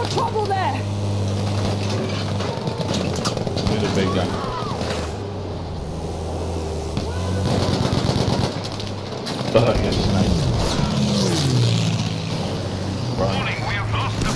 trouble there! With a big gun. Oh, yes, nice. Right. Warning, we have lost